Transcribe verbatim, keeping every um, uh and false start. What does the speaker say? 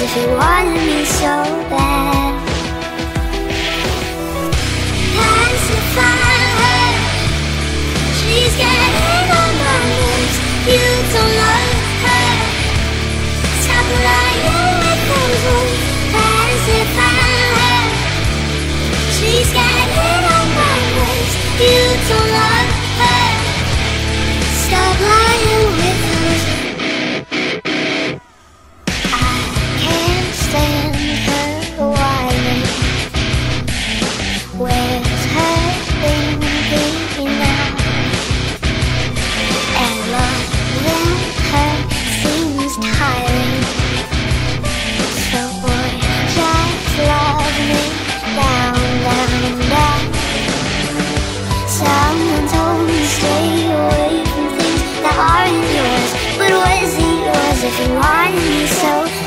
if you wanted me so bad. Pacify her, she's getting on my nerves. You don't love her, stop lying with those words. Pacify her, she's getting on my nerves. You don't love her, stop lying with those words. Where's her thinking now? And loving her seems tiring. So boy, just love me down, down, down. Someone told me stay away from things that aren't yours. But was it yours if you wanted me so?